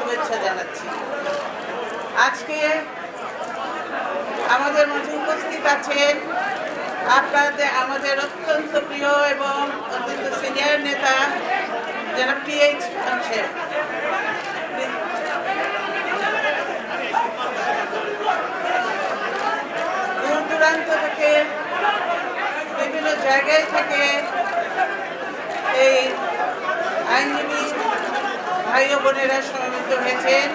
শুভেচ্ছা জানাচ্ছি। আজকে আমাদের মাঝে উপস্থিত আছেন আপনাদের আমাদের অত্যন্ত প্রিয় এবং অত্যন্ত সিনিয়র নেতা জনাব টি.এইচ. খান সাহেব। দূর দূরান্ত থেকে বিভিন্ন জায়গায় থেকে এই আইনজীবী ভাই ও বোনেরা সমবেত হয়েছেন,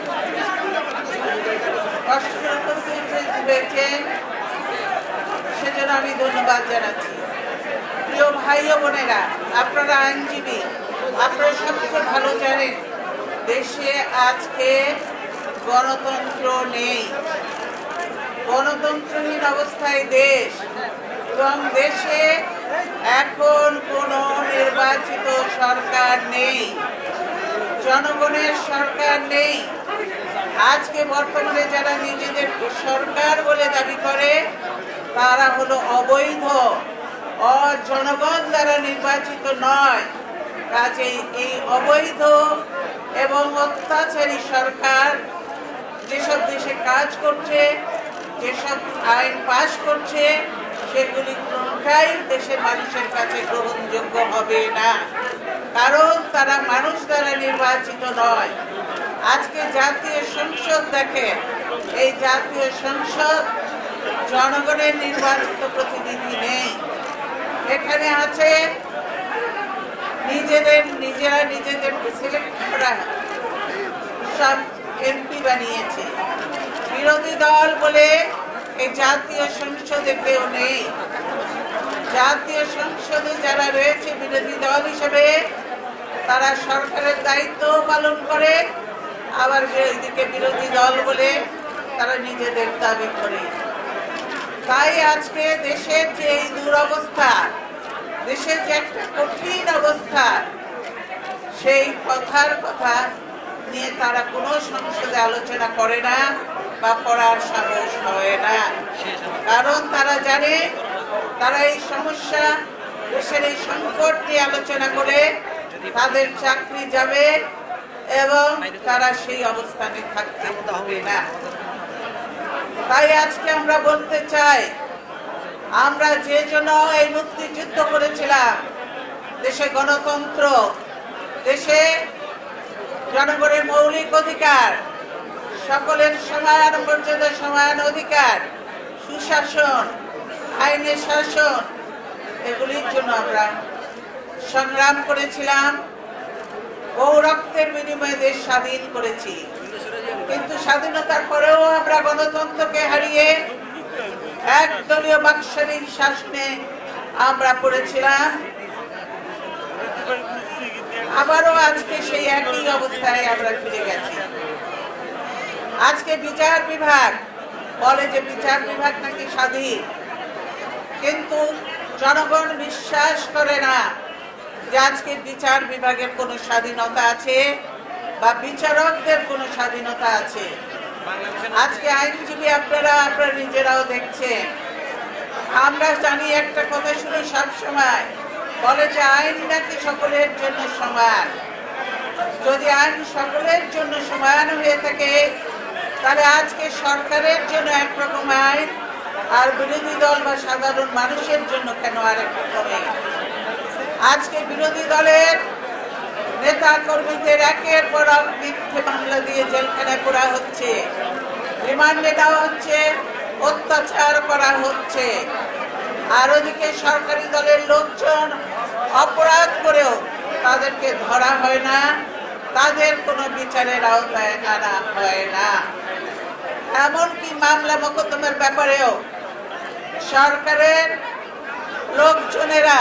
কষ্ট উপস্থিত হয়েছেন, সেজন্য আমি ধন্যবাদ জানাচ্ছি। প্রিয় ভাই ও বোনেরা, আপনারা আইনজীবী, আপনারা সবচেয়ে ভালো জানেন দেশে আজকে গণতন্ত্র নেই, গণতন্ত্রহীন অবস্থায় দেশ, এবং দেশে এখন কোনো নির্বাচিত সরকার নেই, জনগণের সরকার নেই। আজকে বর্তমানে যারা নিজেদের সরকার বলে দাবি করে তারা হলো অবৈধ, জনগণ দ্বারা নির্বাচিত নয়। কাজেই এই অবৈধ এবং অত্যাচারী সরকার যেসব দেশে কাজ করছে, যেসব আইন পাশ করছে, সেগুলি কোনটাই দেশের মানুষের কাছে গ্রহণযোগ্য হবে না, কারণ তারা মানুষ দ্বারা নির্বাচিত নয়। আজকে জাতীয় সংসদ দেখেন, এই জাতীয় সংসদ জনগণের নির্বাচিত প্রতিনিধি নেই। এখানে আছে নিজেরা নিজেদেরকে সিলেক্ট করা সব এমপি বানিয়েছে। বিরোধী দল বলে এই জাতীয় সংসদে কেউ নেই। জাতীয় সংসদে যারা রয়েছে বিরোধী দল হিসেবে, তারা সরকারের দায়িত্ব পালন করে, আবার এদিকে বিরোধী দল বলে তারা নিজেদের দাবি করে। তাই আজকে দেশের যে এই দুরবস্থা, দেশের যে একটা কঠিন অবস্থা, সেই কথা নিয়ে তারা কোনো সংসদে আলোচনা করে না বা করার সাহস হয় না, কারণ তারা জানে তারা এই সমস্যা, দেশের এই সংকট নিয়ে আলোচনা করে তাদের চাকরি যাবে এবং তারা সেই অবস্থানে থাকতে হবে না। তাই আজকে আমরা বলতে চাই, আমরা যে জন্য এই মুক্তিযুদ্ধ করেছিলাম, দেশে গণতন্ত্র, দেশে জনগণের মৌলিক অধিকার, সকলের সমান মর্যাদা, সমান অধিকার, সুশাসন, আইনের শাসন, এগুলির জন্য আমরা সংগ্রাম করেছিলাম। বহু রক্তের বিনিময়ে দেশ স্বাধীন করেছি, কিন্তু স্বাধীনতার পরেও আমরা গণতন্ত্রকে হারিয়ে একদলীয় বাকশালীর শাসনে আমরা পড়েছিলাম। আবারও আজকে সেই একই অবস্থায় আমরা ফিরে গেছি। আজকে বিচার বিভাগ বলে যে বিচার বিভাগ নাকি স্বাধীন, কিন্তু জনগণ বিশ্বাস করে না যে আজকে বিচার বিভাগের কোনো স্বাধীনতা আছে বা বিচারকদের কোনো স্বাধীনতা আছে। আজকে আইনজীবী আপনারা নিজেরাও দেখছেন, আমরা জানি একটা কথা শুনি সবসময়, বলে যে আইন নাকি সকলের জন্য সমান। যদি আইন সকলের জন্য সমান হয়ে থাকে, তাহলে আজকে সরকারের জন্য একরকম আইন, আর বিরোধী দল বা সাধারণ মানুষের জন্য কেন আরেক রকমের? আজকে বিরোধী দলের নেতা কর্মীদের একের পর এক মিথ্যে মামলা দিয়ে জেলখানায় করা হচ্ছে, রিমান্ডে দেওয়া হচ্ছে, অত্যাচার করা হচ্ছে। আর ওদিকে সরকারি দলের লোকজন অপরাধ করেও তাদেরকে ধরা হয় না, তাদের কোনো বিচারের আওতায় আনা হয় না। এমনকি মামলা মোকদ্দমার ব্যাপারেও সরকারের লোকজনেরা,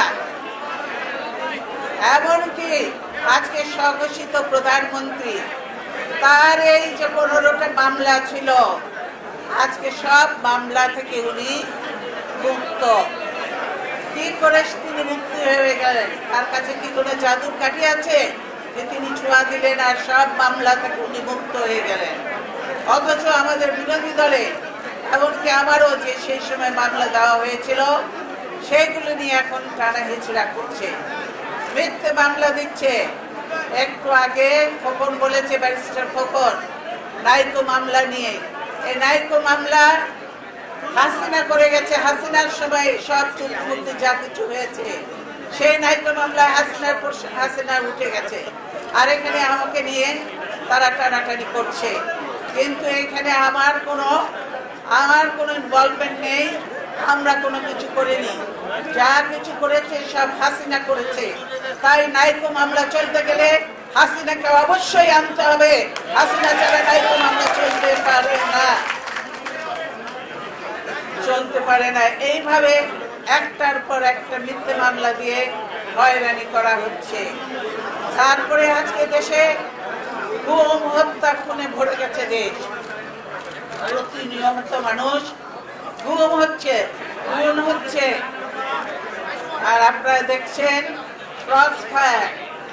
এমনকি আজকে স্বঘোষিত প্রধানমন্ত্রী, তার এই যে 15টা মামলা ছিল, আজকে সব মামলা থেকে উনি মুক্ত। কি করে তিনি মুক্তি হয়ে গেলেন? তার কাছে কি কোনো জাদুর কাঠি আছে যে তিনি ছোঁয়া দিলেন আর সব মামলা থেকে উনি মুক্ত হয়ে গেলেন? অথচ আমাদের বিরোধী দলে, এমনকি আমারও যে সেই সময় মামলা দেওয়া হয়েছিল, সেইগুলো নিয়ে এখন টানা হেঁচড়া করছে, মিথ্যে মামলা দিচ্ছে, একটু আগে খোকন বলেছে, ব্যারিস্টার খোকন, নাইকো মামলা নিয়ে। এই নাইকো মামলা হাসিনা করে গেছে। হাসিনার সময় সব চুক্তি যা কিছু হয়েছে সেই নাইকো মামলায় হাসিনা উঠে গেছে। আর এখানে আমাকে নিয়ে তারা টানাটানি করছে, কিন্তু এখানে আমার কোনো ইনভলভমেন্ট নেই। আমরা কোনো কিছু করিনি, যা কিছু করেছে সব হাসিনা করেছে। তাই নাইকো মামলা চলতে গেলে হাসিনাকে অবশ্যই আনতে হবে। হাসিনা ছাড়া নাইকো মামলা চলতে পারে না। এইভাবে একটার পর একটা মিথ্যে মামলা দিয়ে হয়রানি করা হচ্ছে। তারপরে আজকে দেশে গুম, হত্যা, খুনে ভরে গেছে দেশ। প্রতিনিয়ত মানুষ গুম হচ্ছে, খুন হচ্ছে। আর আপনারা দেখছেন ক্রস ফায়ার।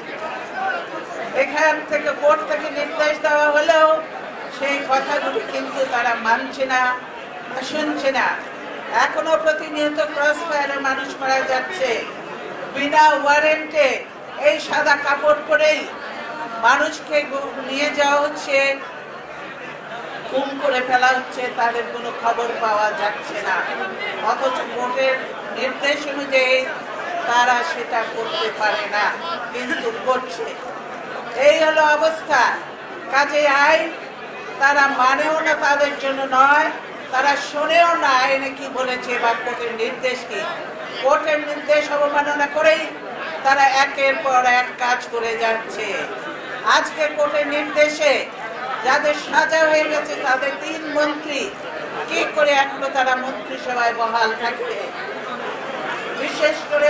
এখান থেকে কোর্ট থেকে নির্দেশ দেওয়া হলেও সেই কথাগুলি কিন্তু তারা মানছে না, শুনছে না। এখনো প্রতিনিয়ত ক্রস ফায়ারে মানুষ মারা যাচ্ছে বিনা ওয়ারেন্টে। এই সাদা কাপড় পরেই মানুষকে নিয়ে যাওয়া হচ্ছে, গুম করে ফেলা হচ্ছে, তাদের কোনো খবর পাওয়া যাচ্ছে না। অথচ কোর্টের নির্দেশ অনুযায়ী তারা সেটা করতে পারে না, কিন্তু করছে। এই হলো অবস্থা। কাজে আইন তারা মানেও না, তাদের জন্য নয়, তারা শোনেও না আইনে কি বলেছে বা কোর্টের নির্দেশ কি। কোর্টের নির্দেশ অবমাননা করেই তারা একের পর এক কাজ করে যাচ্ছে। আজকে কোর্টের নির্দেশে যাদের সাজা হয়ে গেছে তাদের 3 মন্ত্রী কি করে এখনো তারা মন্ত্রিসভায় বহাল থাকবে? বিশেষ করে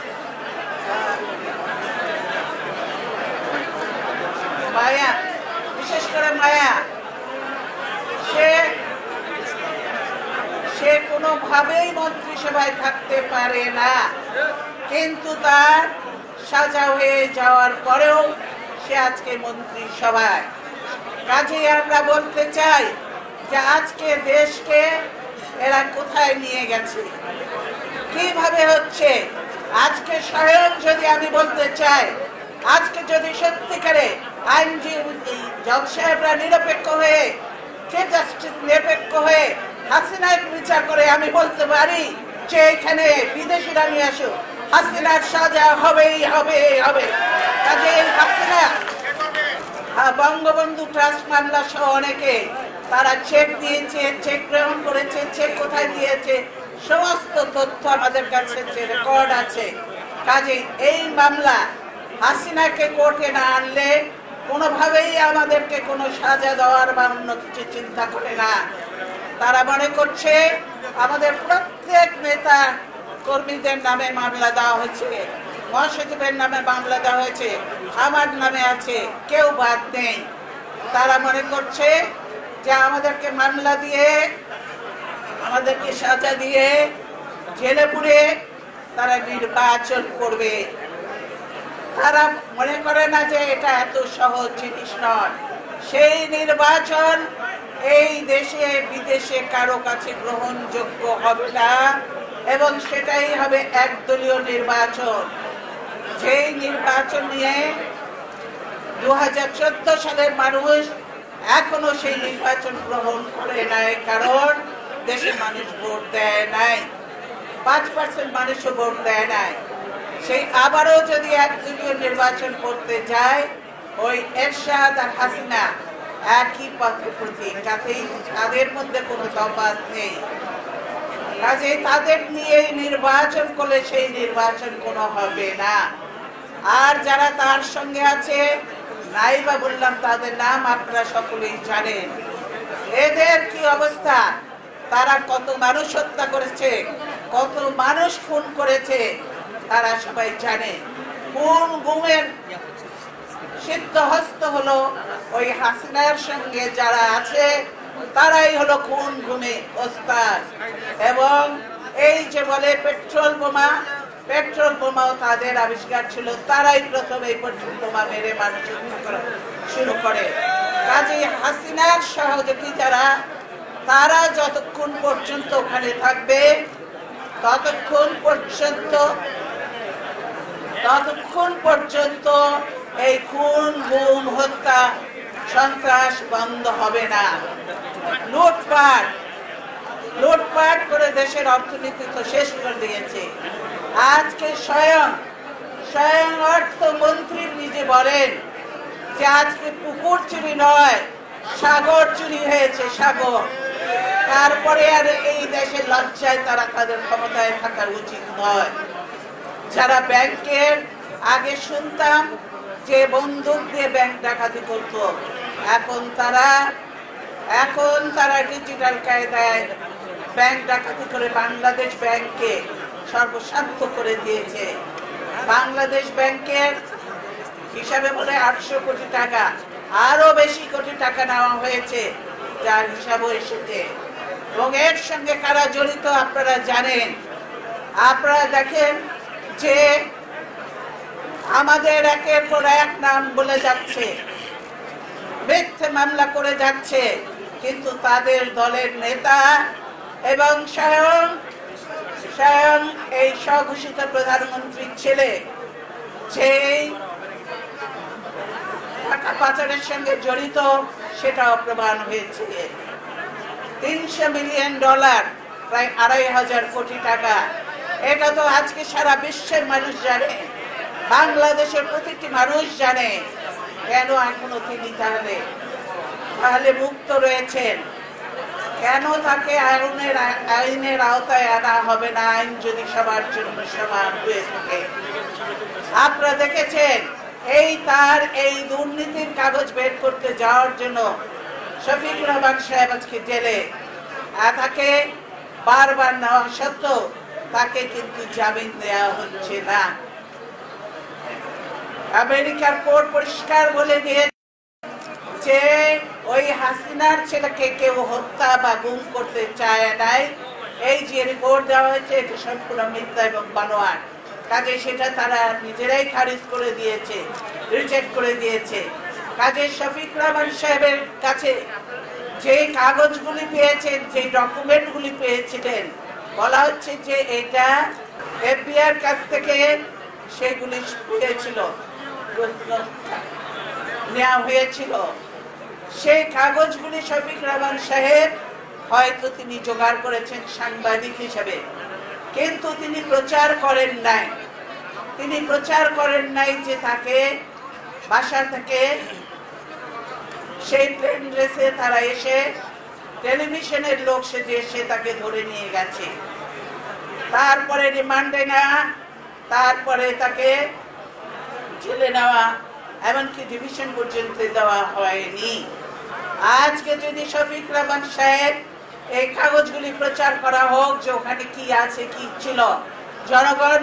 মায়া, সে কোনোভাবেই মন্ত্রিসভায় থাকতে পারে না, কিন্তু তার সাজা হয়ে যাওয়ার পরেও সে আজকে মন্ত্রিসভায়। কাজেই আমরা বলতে চাই যে আজকে দেশকে এরা কোথায় নিয়ে গেছে, কিভাবে হচ্ছে। আজকে স্বয়ং যদি আমি বলতে চাই, আজকে যদি সত্যিকারে আইনজীবী জজ সাহেবরা নিরপেক্ষ হয়ে, চিফ জাস্টিস নিরপেক্ষ হয়ে হাসিনার বিচার করে, আমি বলতে পারি যে এখানে বিদেশিরা নিয়ে আসো, হাসিনার সাজা হবেই হবে। কাজে হাসিনা বঙ্গবন্ধু ট্রাস্ট মামলা সহ অনেকে তারা চেক দিয়েছে, চেক গ্রহণ করেছে, চেক কোথায় দিয়েছে সমস্ত তথ্য আমাদের কাছে রেকর্ড আছে। কাজে এই মামলা হাসিনাকে কোর্টে না আনলে কোনোভাবেই আমাদেরকে কোনো সাজা দেওয়ার বা অন্য কিছু চিন্তা করে না। তারা মনে করছে আমাদের প্রত্যেক নেতা কর্মীদের নামে মামলা দেওয়া হয়েছে, মহাসচিবের নামে মামলা দেওয়া হয়েছে, আমার নামে আছে, কেউ বাদ নেই। তারা মনে করছে যে আমাদেরকে মামলা দিয়ে, আমাদেরকে সাজা দিয়ে জেলে পুরে তারা নির্বাচন করবে। তারা মনে করে না যে এটা এত সহজ জিনিস নয়। সেই নির্বাচন এই দেশে বিদেশে কারো কাছে গ্রহণযোগ্য হবে না, এবং সেটাই হবে একদলীয় নির্বাচন। যেই নির্বাচন নিয়ে 2014 সালের মানুষ এখনো সেই নির্বাচন গ্রহণ করে নাই, কারণ দেশের মানুষ ভোট দেয় নাই, 5% মানুষও ভোট দেয় নাই। সেই আবারও যদি একদলীয় নির্বাচন করতে যায়, ওই এরশাদ আর হাসিনা একই পথে প্রতীক, তাদের মধ্যে কোনো তফাৎ নেই। কাজে তাদের নিয়ে নির্বাচন করলে সেই নির্বাচন কোনো হবে না। আর যারা তার সঙ্গে আছে, নাইবা বললাম তাদের নাম আপনারা সকলেই জানেন। এদের কি অবস্থা, তারা কত মানুষ হত্যা করেছে, কত মানুষ খুন করেছে, তারা সবাই জানে। কোন গুমের সিদ্ধহস্ত হলো ওই হাসিনার সঙ্গে যারা আছে, তারাই হলো খুন গুমে ওস্তাদ। এবং এই যে বলে পেট্রোল বোমাও তাদের আবিষ্কার ছিল, তারাই প্রথম এই পেট্রোল বোমা মেরে মানুষ শুরু করে। কাজেই হাসিনার সহযোগী যারা, তারা যতক্ষণ পর্যন্ত ওখানে থাকবে ততক্ষণ পর্যন্ত এই খুন গুম হত্যা সন্ত্রাস বন্ধ হবে না। লুটপাট করে দেশের অর্থনীতি তো শেষ করে দিয়েছে। আজকে স্বয়ং অর্থমন্ত্রী নিজে বলেন যে আজকে পুকুর চুরি নয়, সাগর চুরি হয়েছে, সাগর। তারপরে আর এই দেশের লজ্জায় তারা তাদের ক্ষমতায় থাকা উচিত নয়। যারা ব্যাংকের আগে শুনতাম যে বন্দুক দিয়ে ব্যাংক ডাকাতি করত, এখন তারা ডিজিটাল কায়দায় ব্যাংক ডাকাতি করে বাংলাদেশ ব্যাংককে সর্বস্বার্থ করে দিয়েছে। বাংলাদেশ ব্যাংকের হিসাবে বলে 800 কোটি টাকা, আরো বেশি কোটি টাকা নেওয়া হয়েছে, যার হিসাবও এসেছে। এবং এর সঙ্গে কারা জড়িত আপনারা জানেন। আপনারা দেখেন যে আমাদের একের পর এক নাম বলে যাচ্ছে, মিথ্যে মামলা করে যাচ্ছে, কিন্তু তাদের দলের নেতা এবং স্বয়ং এই স্বঘোষিত প্রধানমন্ত্রীর ছেলে যে টাকা পাচারের সঙ্গে জড়িত সেটাও প্রমাণ হয়েছে। $300 মিলিয়ন, প্রায় 2500 কোটি টাকা। এটা তো আজকে সারা বিশ্বের মানুষ জানে, বাংলাদেশের প্রতিটি মানুষ জানে। কেন এখনো তিনি তাহলে মুক্ত রয়েছেন? কেন তাকে আইনের আওতায় আনা হবে না, আইন যদি সবার জন্য সমান হয়ে থাকে? আপনারা দেখেছেন এই দুর্নীতির কাগজ বের করতে যাওয়ার জন্য শফিকুর রহমান সাহেব আজকে জেলে। তাকে বারবার নেওয়া সত্ত্বেও তাকে কিন্তু জামিন দেওয়া হচ্ছে না। আমেরিকার কোর্ট পরিষ্কার বলে দিয়ে যে ওই হাসিনার ছেলেকে কেউ হত্যা বা গুম করতে চায় নাই। এই যে রিপোর্ট দেওয়া হয়েছে এটা সম্পূর্ণ মিথ্যা এবং বানোয়াট। কাজে সেটা তারা নিজেরাই খারিজ করে দিয়েছে, রিজেক্ট করে দিয়েছে। কাজে শফিকুর রহমান সাহেবের কাছে যে কাগজগুলি পেয়েছেন, যে ডকুমেন্টগুলি পেয়েছিলেন, বলা হচ্ছে যে এটা এফবিআইর কাছ থেকে সেগুলি নেওয়া হয়েছিল। সেই কাগজগুলি শফিকুর রহমান সাহেব হয়তো তিনি জোগাড় করেছেন সাংবাদিক হিসেবে, কিন্তু তিনি প্রচার করেন নাই যে তাকে বাসা থেকে সেই প্লেন রেসে তারা এসে টেলিভিশনের লোক সেজে এসে তাকে ধরে নিয়ে গেছে, তারপরে রিমান্ডে নেওয়া, তারপরে তাকে জেলে নেওয়া, এমনকি ডিভিশন পর্যন্ত দেওয়া হয়নি। আজকে যদি শফিকুর রহমান সাহেব এই কাগজগুলি প্রচার করা হোক যে ওখানে কি আছে কি ছিল, জনগণ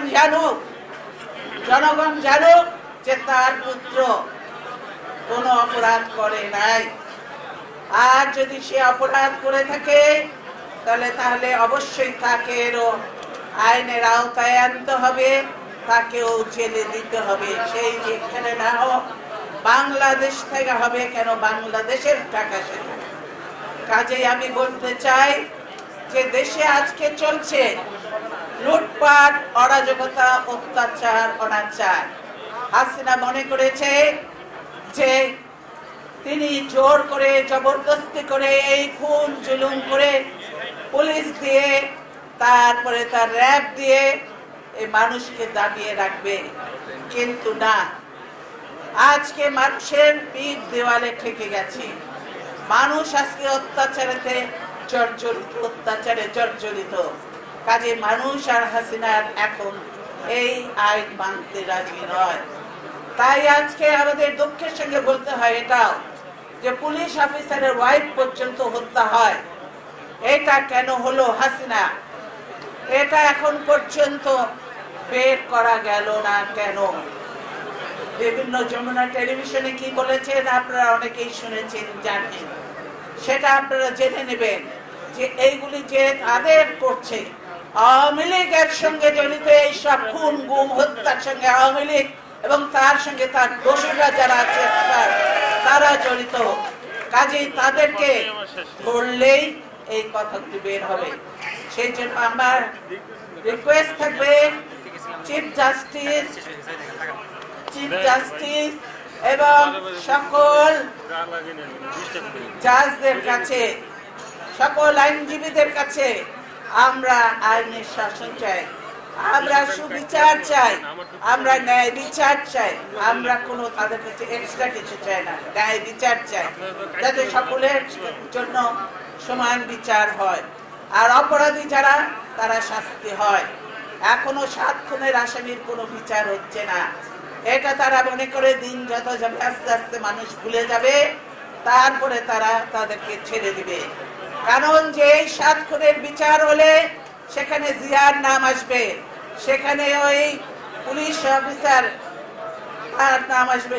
জানুক যে তার পুত্র কোনো অপরাধ করে নাই। আর যদি সে অপরাধ করে থাকে তাহলে অবশ্যই তাকেও আইনের আওতায় আনতে হবে, তাকেও জেলে দিতে হবে। সেই যেখানে না হোক বাংলাদেশ থেকে হবে, কেন বাংলাদেশের টাকা সেটা। কাজেই আমি বলতে চাই যে দেশে আজকে চলছে লুটপাট, অরাজকতা, অত্যাচার, অনাচার। হাসিনা মনে করেছে যে তিনি জোর করে জবরদস্তি করে এই খুন জুলুম করে পুলিশ দিয়ে তারপরে তার র্যাব দিয়ে এই মানুষকে দাবিয়ে রাখবে, কিন্তু না। আজকে মানুষের পিঠ দেওয়ালে ঠেকে গেছে। মানুষ আজকে অত্যাচারে জর্জরিত। কাজে মানুষ আর হাসিনার এখন এই আইন মানতে রাজি নয়। তাই আজকে আমাদের দুঃখের সঙ্গে বলতে হয় এটাও যে পুলিশ অফিসারের ওয়াইফ পর্যন্ত হত্যা হয়। এটা কেন হলো হাসিনা? এটা এখন পর্যন্ত বের করা গেল না কেন? বিভিন্ন যমুনা টেলিভিশনে কি বলেছেন আপনারা অনেকেই শুনেছেন, জানেন। সেটা আপনারা জেনে নেবেন যে এইগুলি যে তাদের করছে, আওয়ামী লীগের সঙ্গে জড়িত এই সব খুন গুম হত্যার সঙ্গে আওয়ামী লীগ এবং তার সঙ্গে তার দোষীরা যারা আছে তারা জড়িত। কাজেই তাদেরকে ধরলেই এই কথাগুলি বের হবে। সেই জন্য আমার রিকোয়েস্ট থাকবে চিফ জাস্টিস এবং সকল জাজদের কাছে, সকল আইনজীবীদের কাছে আমরা আইনের শাসন চাই, আমরা সুবিচার চাই, আমরা ন্যায় বিচার চাই। আমরা কোনো তাদের কাছে এক্সট্রা কিছু চাই না, ন্যায় বিচার চাই, যাতে সকলের জন্য সমান বিচার হয়। আর অপরাধী যারা, তারা শাস্তি হয়। এখনো 7 খুনের আসামির কোনো বিচার হচ্ছে না। এটা তারা মনে করে দিন যত যাবে আস্তে আস্তে মানুষ ভুলে যাবে, তারপরে তারা তাদেরকে ছেড়ে দিবে। কারণ যে এই 7 খুনের বিচার হলে সেখানে জিয়ার নাম আসবে, সেখানে ওই পুলিশ অফিসার তার নাম আসবে,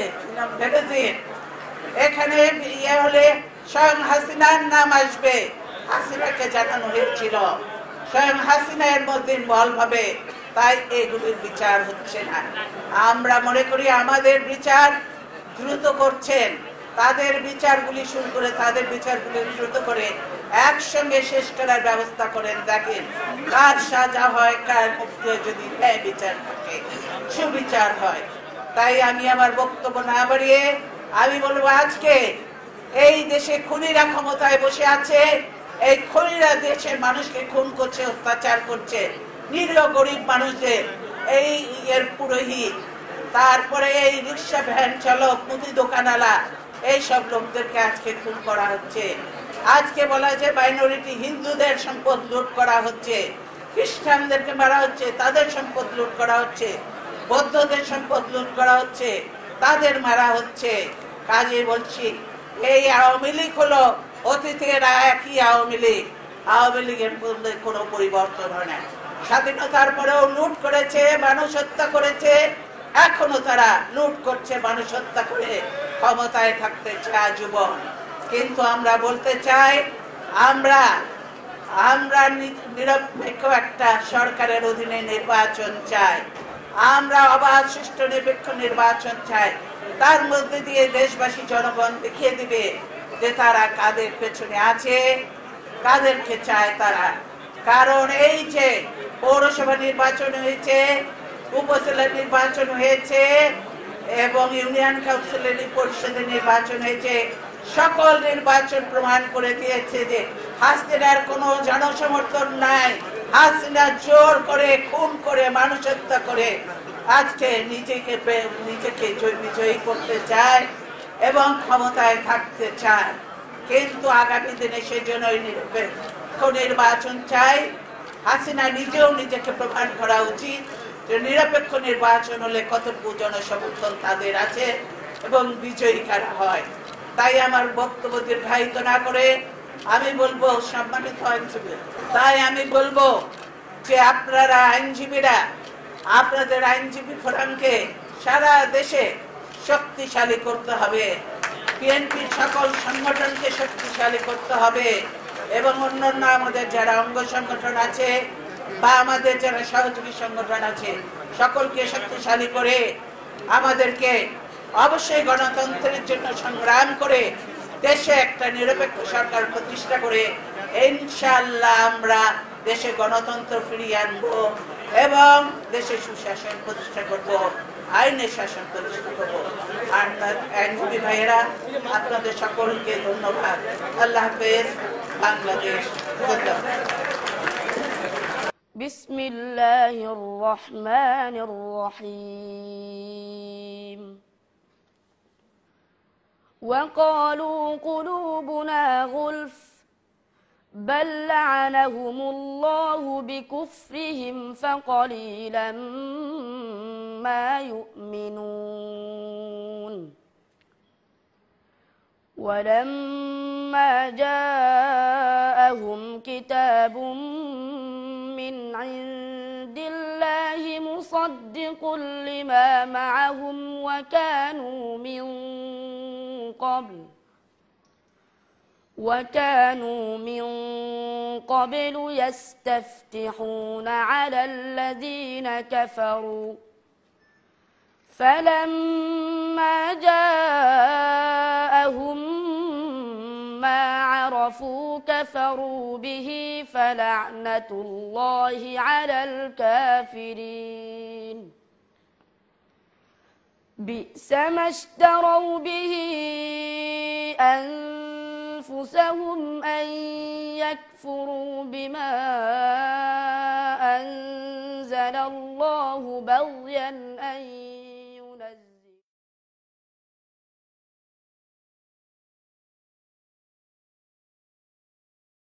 এখানে ইয়ে হলে স্বয়ং হাসিনার নাম আসবে। হাসিনাকে জানানো হয়েছিল, স্বয়ং হাসিনা এর মধ্যে ইনভলভ হবে, তাই এগুলির বিচার হচ্ছে না। আমরা মনে করি আমাদের বিচার দ্রুত করছেন, তাদের বিচারগুলি শুরু করে, তাদের বিচারগুলি দ্রুত করে একসঙ্গে শেষ করার ব্যবস্থা করেন। দেখেন কার সাজা হয়, কার মুক্তি হয়, যদি ন্যায় বিচার থাকে, সুবিচার হয়। তাই আমি আমার বক্তব্য না বাড়িয়ে আমি বলবো, আজকে এই দেশে খুনিরা ক্ষমতায় বসে আছে, এই খুনিরা দেশের মানুষকে খুন করছে, অত্যাচার করছে, নিরীহ গরিব মানুষদের, এই এর পুরোহিত, তারপরে এই রিক্সা ভ্যান চালক, মুদি দোকানওয়ালা, এই সব লোকদেরকে আজকে খুন করা হচ্ছে। আজকে বলা যে মাইনরিটি হিন্দুদের সম্পদ লুট করা হচ্ছে, খ্রিস্টানদেরকে মারা হচ্ছে, তাদের সম্পদ লুট করা হচ্ছে, বৌদ্ধদের সম্পদ লুট করা হচ্ছে, তাদের মারা হচ্ছে। কাজে বলছি, এই আওয়ামী লীগ হলো অতীতের একই আওয়ামী লীগ। আওয়ামী লীগের মধ্যে কোনো পরিবর্তন হয় না। স্বাধীনতার পরেও লুট করেছে, মানুষ হত্যা করেছে, এখনো তারা লুট করছে, মানুষ হত্যা করে ক্ষমতায় থাকতে চায় যুবক। কিন্তু আমরা বলতে চাই, আমরা নিরপেক্ষ একটা সরকারের অধীনে নির্বাচন চাই, আমরা অবাধ সুষ্ঠু নিরপেক্ষ নির্বাচন চাই। তার মধ্যে দিয়ে দেশবাসী জনগণ দেখিয়ে দিবে যে তারা কাদের পেছনে আছে, কাদেরকে চায় তারা। কারণ এই যে পৌরসভা নির্বাচন হয়েছে, উপজেলা নির্বাচন হয়েছে এবং ইউনিয়ন কাউন্সিলের পরিষদের নির্বাচন হয়েছে, সকল নির্বাচন প্রমাণ করে দিয়েছে যে হাসিনার কোনো জনসমর্থন নাই। হাসিনা জোর করে, খুন করে, মানুষ হত্যা করে আজকে নিজেকে বিজয়ী করতে চায় এবং ক্ষমতায় থাকতে চায়। কিন্তু আগামী দিনে সেজন্য নিরপেক্ষ নির্বাচন চাই। হাসিনা নিজেও নিজেকে প্রমাণ করা উচিত যে নিরপেক্ষ নির্বাচন হলে কতটুকু জনসমর্থন তাদের আছে এবং বিজয়ী কারা হয়। তাই আমার বক্তব্য দীর্ঘায়িত না করে আমি বলবো, সম্মানিত আইনজীবী, তাই আমি বলবো যে আপনারা আইনজীবীরা আপনাদের আইনজীবী ফোরামকে সারা দেশে শক্তিশালী করতে হবে, বিএনপির সকল সংগঠনকে শক্তিশালী করতে হবে এবং অন্যান্য আমাদের যারা অঙ্গ সংগঠন আছে বা আমাদের যারা সহযোগী সংগঠন আছে সকলকে শক্তিশালী করে আমাদেরকে অবশ্যই গণতন্ত্রের জন্য সংগ্রাম করে দেশে একটা নিরপেক্ষ সরকার প্রতিষ্ঠা করে ইনশাআল্লাহ আমরা দেশে গণতন্ত্র ফিরিয়ে আনবো এবং দেশে সুশাসন প্রতিষ্ঠা করব, আইনের শাসন প্রতিষ্ঠা করব। আর আইনজীবী ভাইয়েরা, আপনাদের সকলকে ধন্যবাদ। আল্লাহ হাফেজ। বাংলাদেশ জিন্দাবাদ। বিসমিল্লাহির রহমানির রহিম। وقالوا قلوبنا غلف بل لعنهم الله بكفرهم فقليلا ما يؤمنون ولما جاءهم كتاب من عند الله مصدق لما معهم وكانوا من قبل يستفتحون على الذين كفروا فلما جاءهم ما عرفوا كفروا به فلعنة الله على الكافرين بئس ما اشتروا به أنفسهم أن يكفروا بما أنزل الله بغيا أن